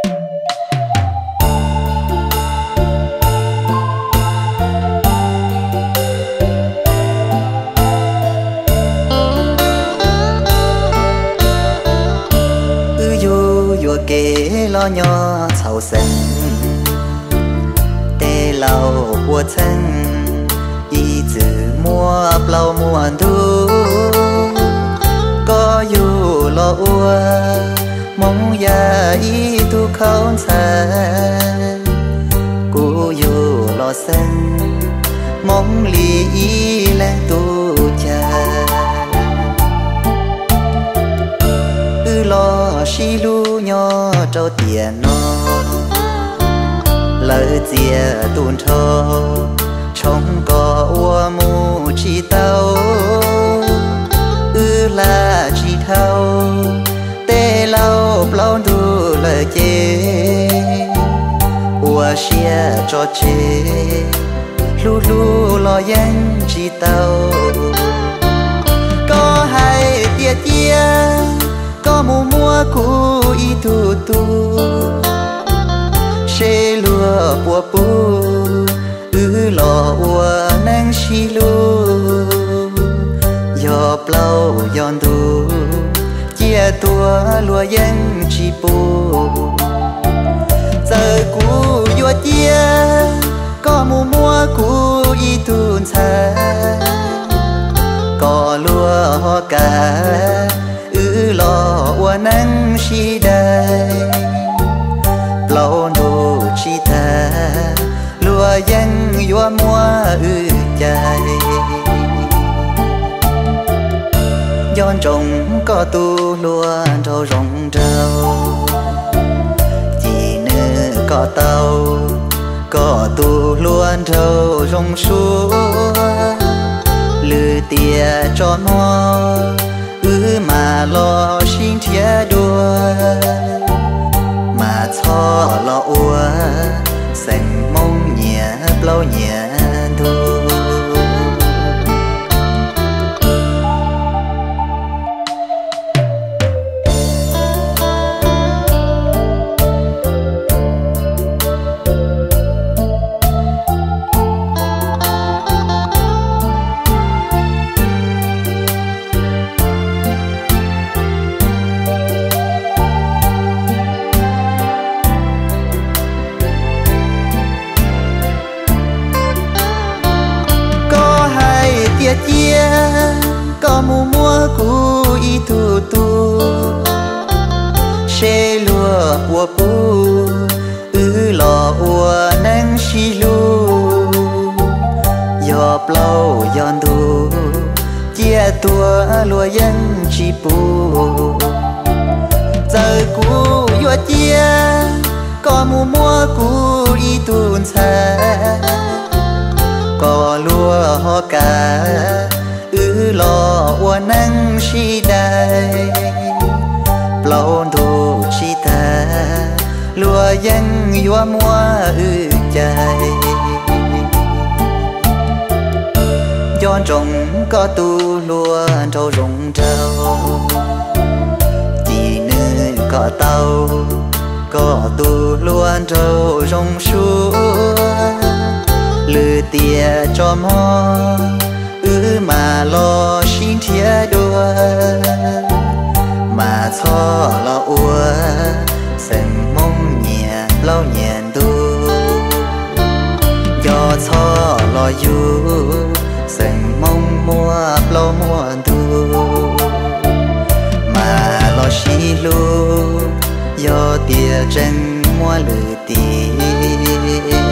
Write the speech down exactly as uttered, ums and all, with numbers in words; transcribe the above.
kế lo nhỏ sầu sân tê lâu của chân y chữ mua lâu mua thu có dù lo ua mong ya y tu không xa cô dù lo sân mong lý y lên tu cha lo xí lu nhỏ trâu tiền nó lời chia tuôn thô trong có ua mu chi tao ư là chi thâu tê lâu lâu đủ lời chê ua xia cho chê lu lu lo yên chi tao có hai tia tia có mùa mua cũ y tu tu xe lúa bùa bù ư lò ua nang xì lu gió plau giòn tu chia tua lúa yên chi bù giờ cũ vua chia có mùa mua cũ y tu xa có lúa hoa cả ư lo ua nắng chi đây lâu đồ chi ta lúa dân vua mua ư chạy giòn trồng có tu lúa trâu rồng trâu chỉ nữa có tàu có tu lúa trâu rồng xuống lư tia cho nó ư mà lo xin thia đua mà cho lo ua xanh mong nhẹ lâu nhẹ đua chia có mùa mua cũ y tu tu xe lúa bùa bù ư lò ua nang xì lu gió plau giòn tu chia tua lúa yên chi bù giờ cũ vua chia có mùa mua cũ y tu xa có lúa hoa cả ư lo ua nắng chi đây lâu đồ chi ta lúa dân vua mua ư chạy giòn trồng có tu lúa trâu rụng trâu chỉ nữa có tàu có tu lúa trâu rụng xuống lư tia cho mò ư mà lo xin thia đua mà cho lo ua xanh mong nhẹ lâu nhẹ tu do cho lo du xanh mong mua lâu mua tu mà lo xí lu do tia chân mua lư tia